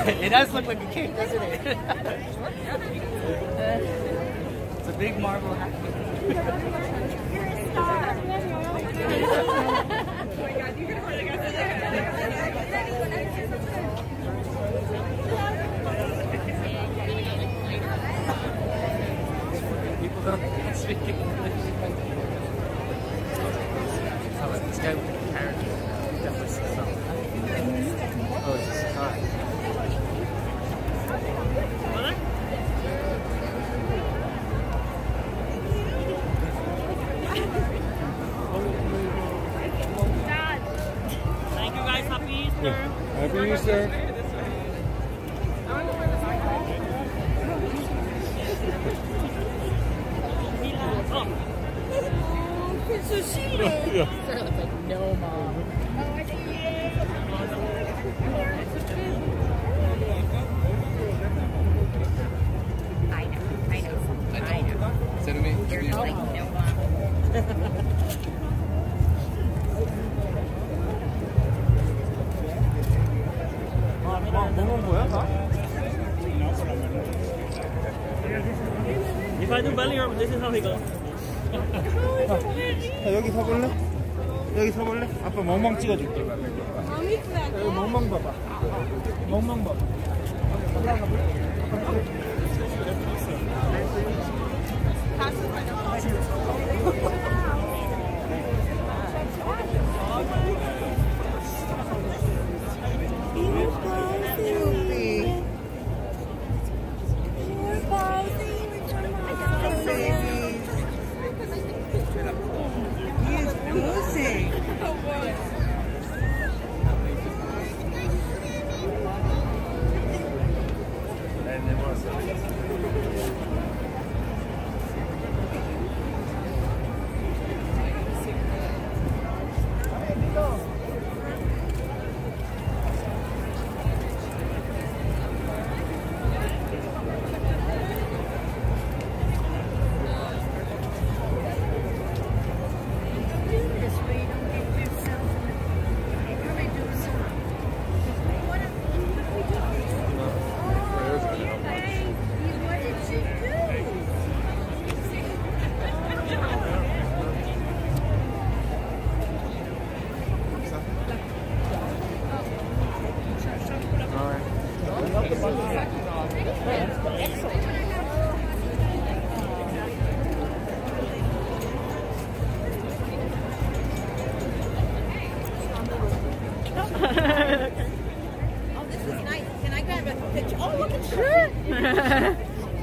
It does look like a cake, doesn't it? It's a big marble hat. You're a star. Oh my God, you can really go People don't speak English. Oh, this guy with the carrot. Definitely something. Oh, it's just hot. Thank you guys. Happy Easter. Happy Easter. So she lives. Yeah. Sarah looks like no mom. Oh, I think I know. Send me. You're like no mom. 먹은 거야, 다? If I do belly rub, this is how he goes. 여기 서볼래? 여기 서볼래? 아빠 멍멍 찍어줄게. 여기 멍멍 봐봐. 멍멍 봐봐. Oh, this is nice. Can I grab a picture? Oh, look at sure. Hey.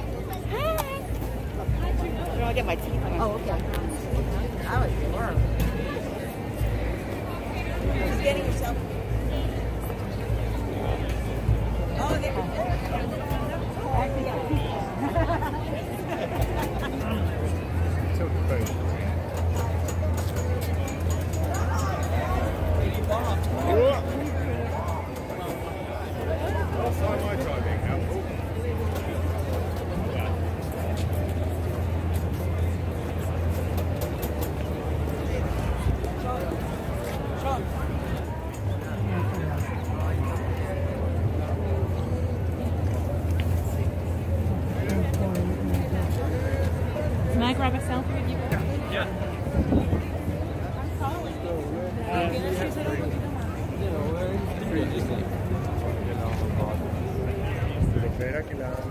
I'll get my teeth on. Oh, okay. I was warm. Just getting yourself. Oh, there. So great. Can I grab a selfie with you? Yeah. Espera que la...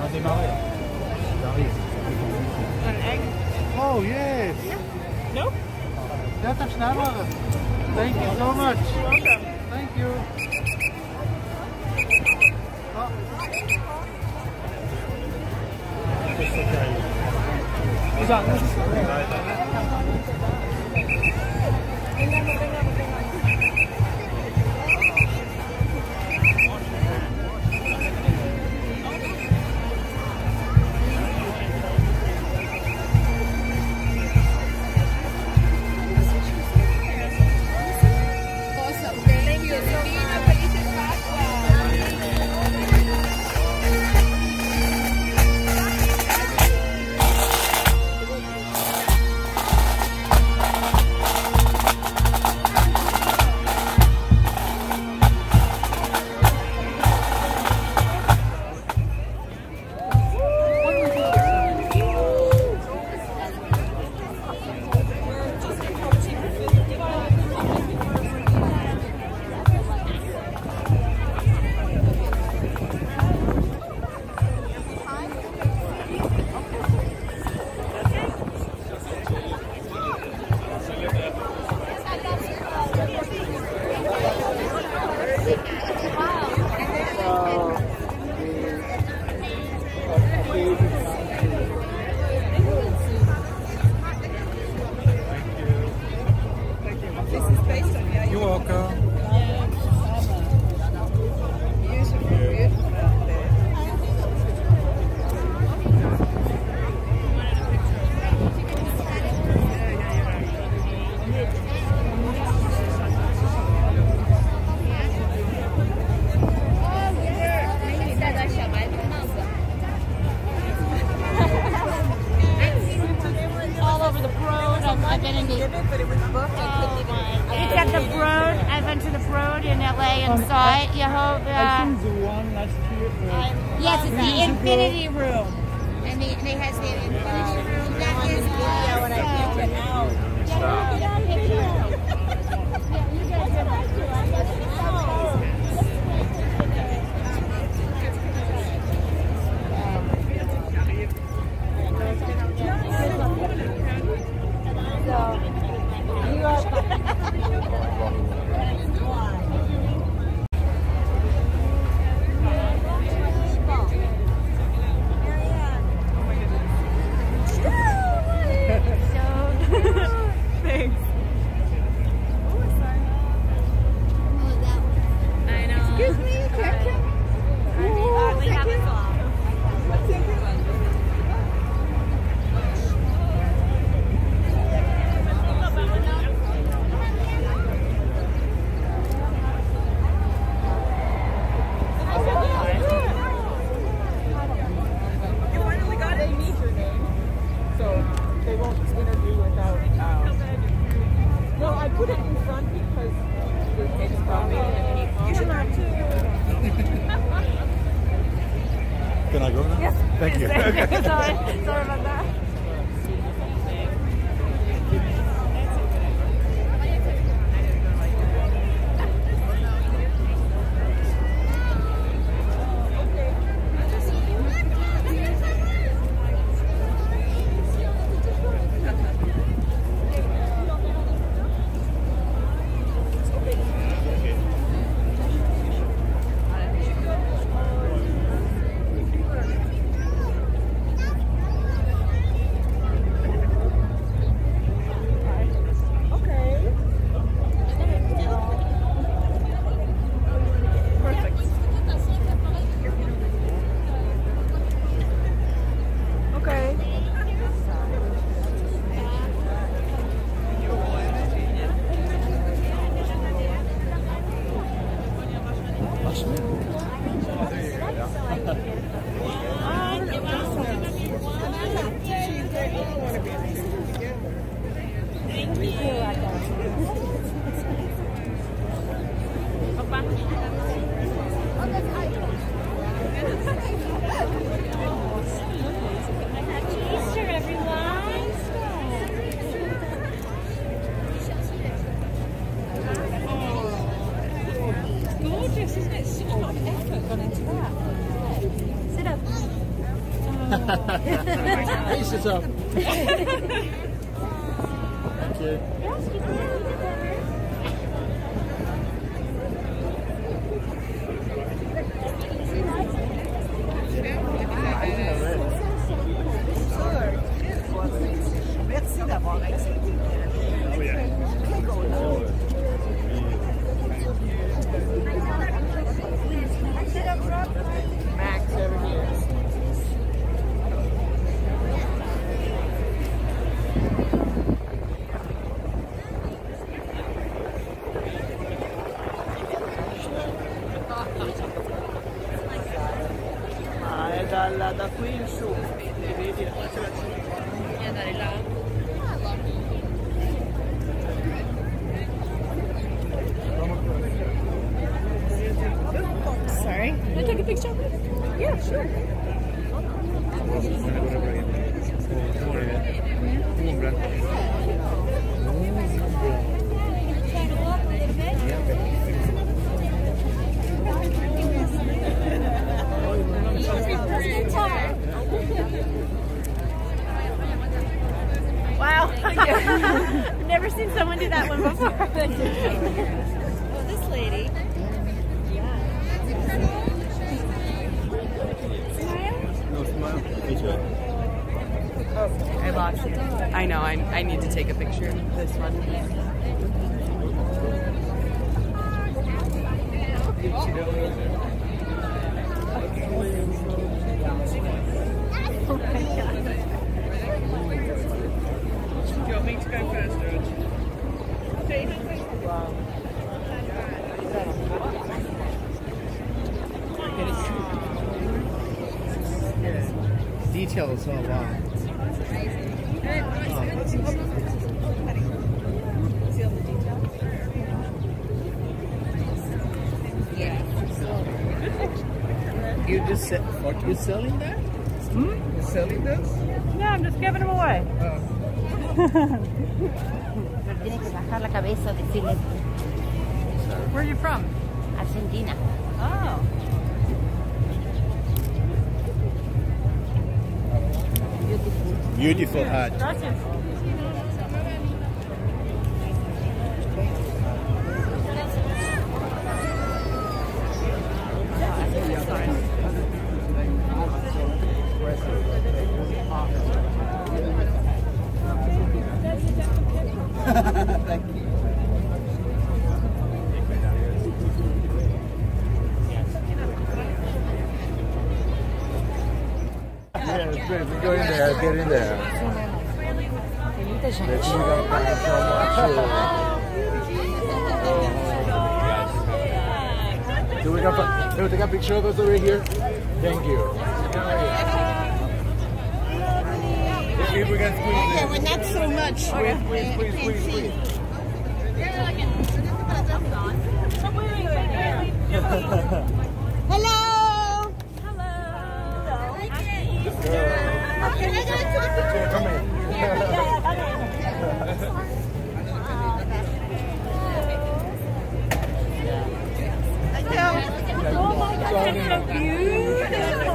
Ate Maria. An egg? Oh, yes. Nope. Ja, tak snel waren. Thank you so much. Welcome. Thank you. Oh. Awesome. Thank you. Divina, felices Pascuas. This is based on your You're welcome. beautiful, beautiful out there. All over the Broad. I've been in the. But it was booked. I couldn't even. It's at the Broad. I've been to the Broad in LA and saw it. I think the one last year. Yes, it's the Infinity Room. And it has the Infinity Room. That is When I can't get out. Thanks. I know. Excuse me, check. We have a song. What's your good one? You finally got it. They need your name, so they won't interview without. No, I put it in front because it's probably you should have to. Can I go now? Yes. Thank you. Sorry about that. Face yourself. Thank you. Merci d'avoir accepté. Max over here. È da qui in su, vedi? Andare là. Sorry. Can I take a picture? Yeah, sure. Wow. I've never seen someone do that one before. Oh, this lady. No, smile. I lost it. I know, I need to take a picture of this one. Oh my God. Do you want me to go first, George? Wow. Details, oh wow. You just said, what, you selling that? Hmm? You selling this? No, I'm just giving them away. Tiene que bajar la cabeza, decirle Where are you from? Argentina. Oh. Beautiful hat. Gracias. Thank you. Yeah, it's great. We go in there, get in there. Let's see so much. Do we take a picture of us over here? Thank you. If we can squeeze Yeah, well, not so much. Please. Hello. Come in. Oh my God, that's so beautiful.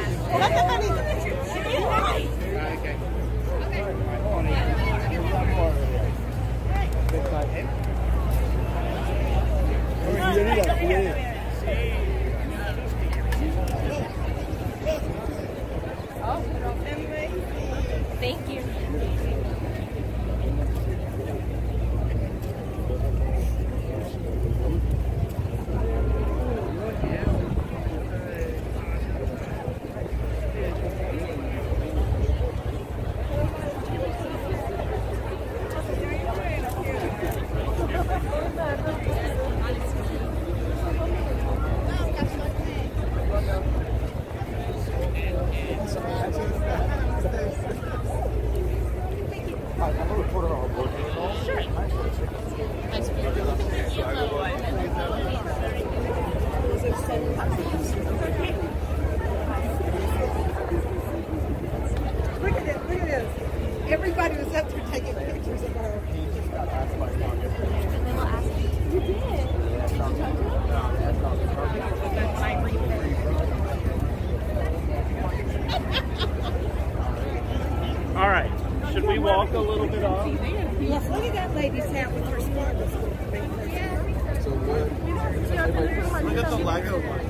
Thank you. Everybody was up there taking pictures of her. You did. we walk a little bit off. Yes, look at that lady's hat with her sparkles. So good. Look at the Lego one.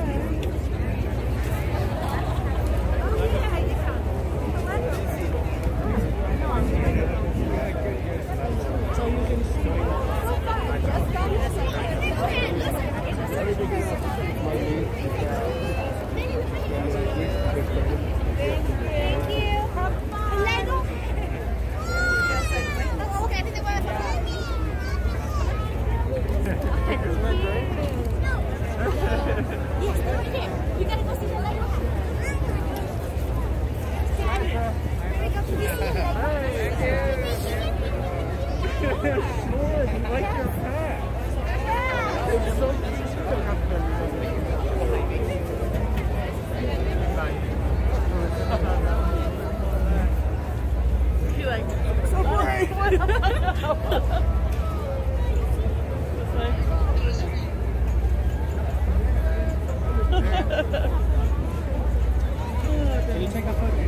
Can you take a photo?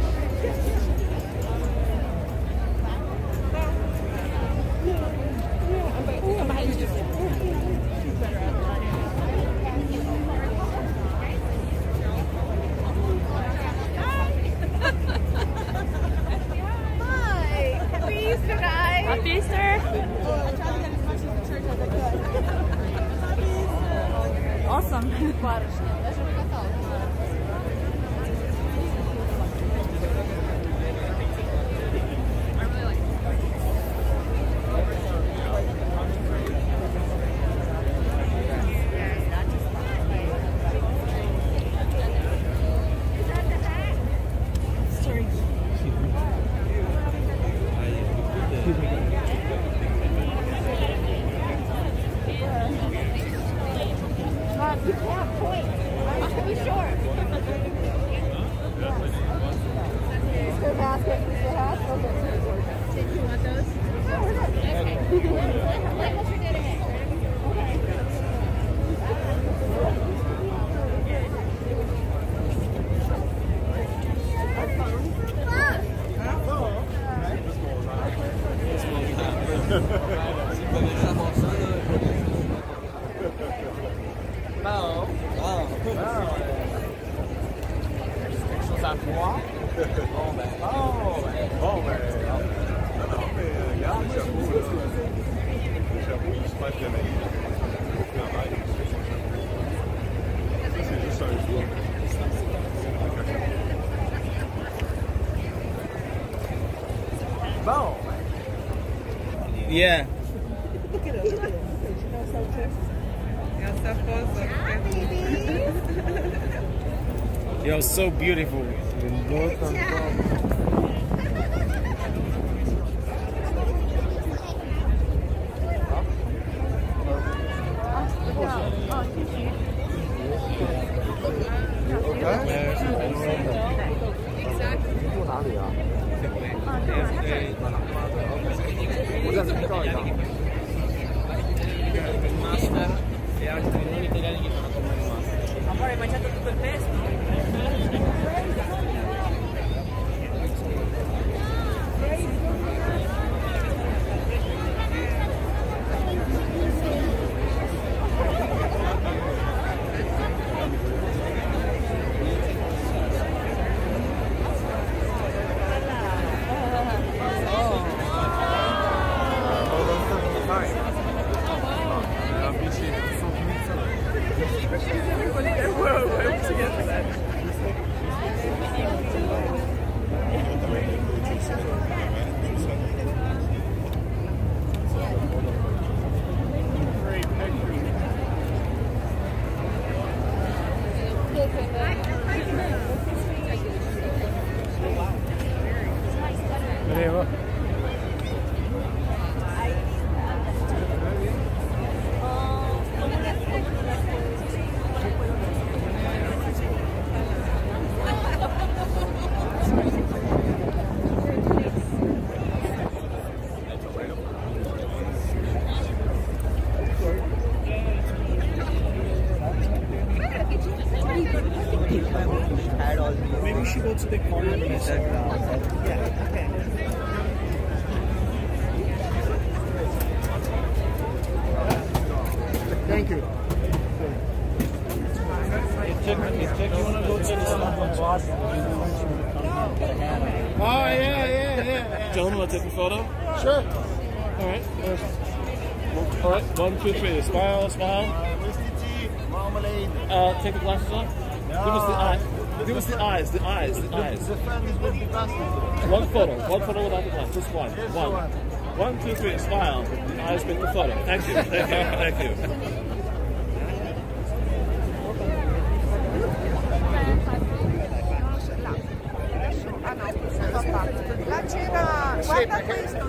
Happy Easter! Awesome. You can't point. I'm pretty sure. Is there a basket? Is there a hat? Okay. Did you want those? No, we're not. Okay. Like what you're doing it. Non. Ah. Quelque chose à voir. Bon ben. Non, mais regarde le chapeau, là. Le chapeau, il se passe de main. Ça, c'est juste un jour. Bon. Yeah. Look at us. Look at us. You know, so just. Yo, so beautiful. E altri non italiani che fanno come rimasto. Ma poi hai mangiato tutto il pesto? Prego. Had all these. Maybe we should go to the corner and get that. Yeah, okay. Thank you. You want to go check Oh, yeah. Gentlemen, want to take a photo? Sure. All right. All right. 1, 2, 3. Smile. Marmalade. Take the glasses off. No. Give us the eye. Give us the eyes. The eyes. The friend is with the glasses. One photo without the glasses. Just one. Just One. one. 1, 2, 3. Smile. The eyes with the photo. Thank you. Thank you. La cena, guarda questo.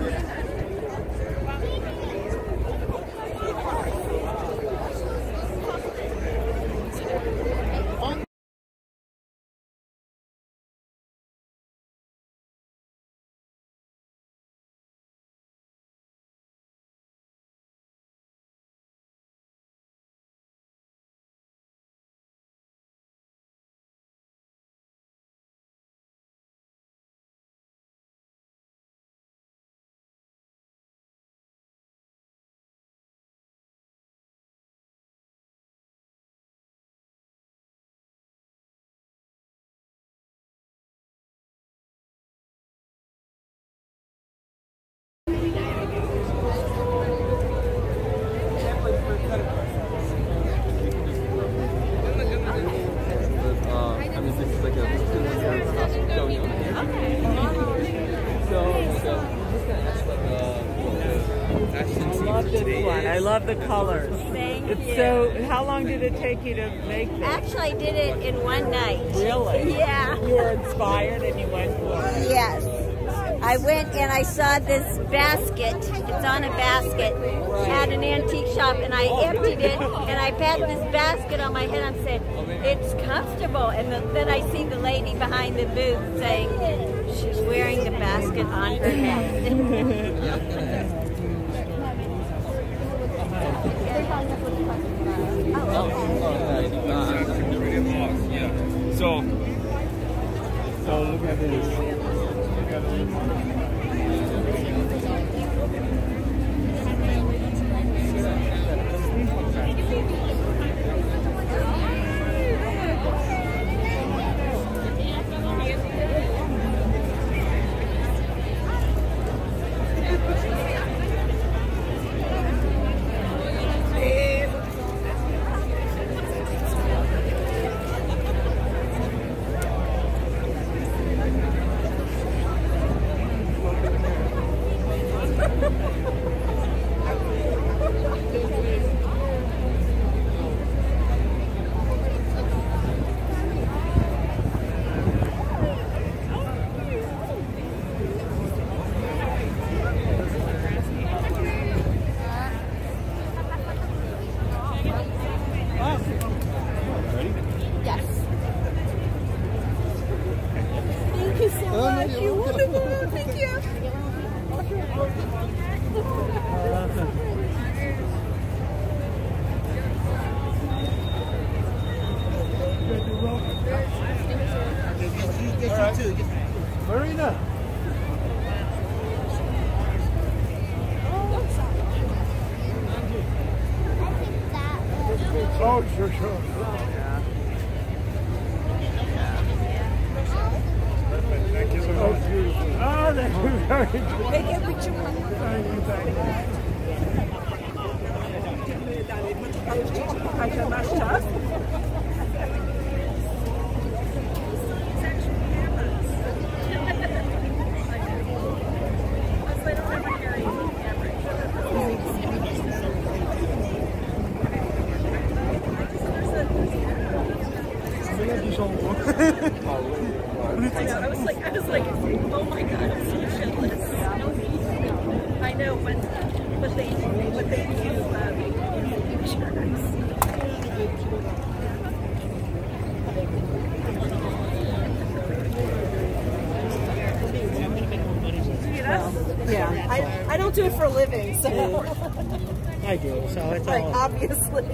I love the colors. Thank you. So, how long did it take you to make this? Actually, I did it in one night. Really? Yeah. You were inspired and you went for it. Yes. I went and I saw this basket. It's on a basket. Had an antique shop, and I emptied it, and I pat this basket on my head. I'm saying, it's comfortable. And then I see the lady behind the booth saying, she's wearing the basket on her head. So look at this. Marina. Oh, sure. Thank you so much. Oh, thank you very much. Take a picture. I was like, oh my god, I'm so jealous. I know, but they do pictures. Yeah, I don't do it for a living, so I do, so it's like all. obviously.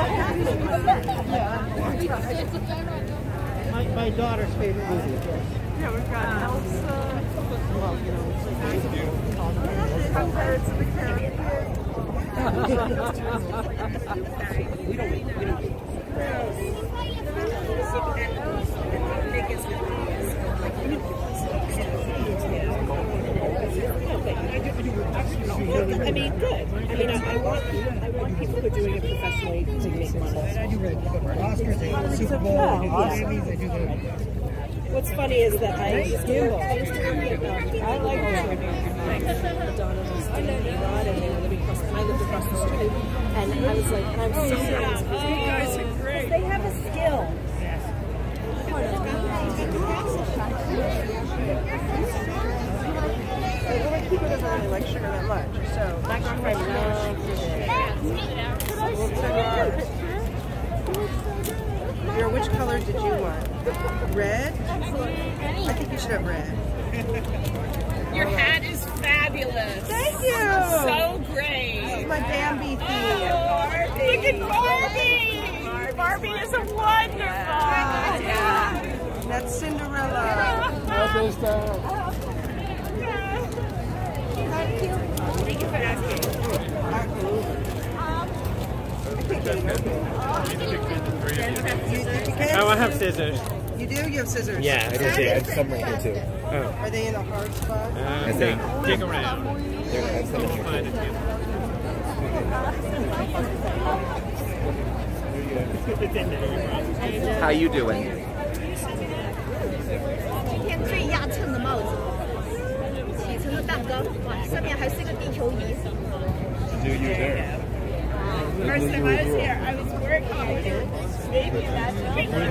My daughter's favorite movie. Yeah, we've got Elsa. Well, you know, Pirates of the Caribbean. I mean, good. I mean, I want people who are doing it professionally to make money. Oscars, they do the Super Bowl, they do the Emmys, they do the... What's funny is that I used to work at, I like Madonna was doing A-Rod and they were living across, and I lived across the street, and I was like, and I'm so sad. You guys are great. They have a skill. I don't think it doesn't really like sugar that much, so my girlfriend loves it. Which color did you want? Red? I think you should have red. Your hat is fabulous. Thank you! So great. This is my Bambi theme. Look at Barbie! Barbie is a wonderful. Yeah. That's Cinderella. Thank you for asking. Oh, I have scissors. You do? You have scissors? Yeah, I do. I have some right here too. Oh. Are they in a hard spot? I think. Dig around. We'll find it here. How you doing? 今天最压秤的帽子，起层的蛋糕，哇，上面还是个地球仪。 Do you there? First time I was here, I was working. Maybe that's